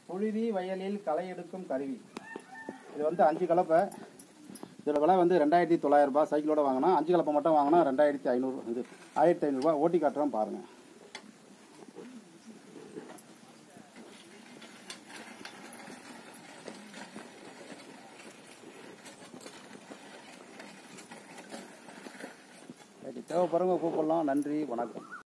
புழுதி வயலில் களை எடுக்கும் கருவி. இது வந்து 5 கலப்பை. இதோட விலை வந்து 2900 ரூபாய். சைக்கிளோட வாங்கினா 5 கலப்பை மட்டும் வாங்கினா 2500. இது 1500 ரூபாய். ஓட்டி காட்டுறோம் பாருங்கள். தேவைப்படுறவங்க கூப்பிடலாம். நன்றி, வணக்கம்.